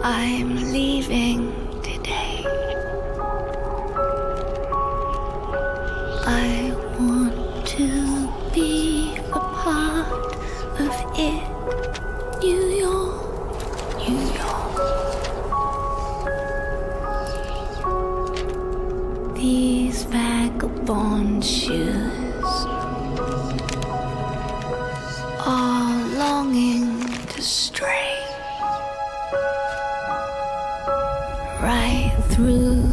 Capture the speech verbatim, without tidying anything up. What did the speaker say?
I'm leaving today. I want to be a part of it. New York, New York. These vagabond shoes are longing to stray right through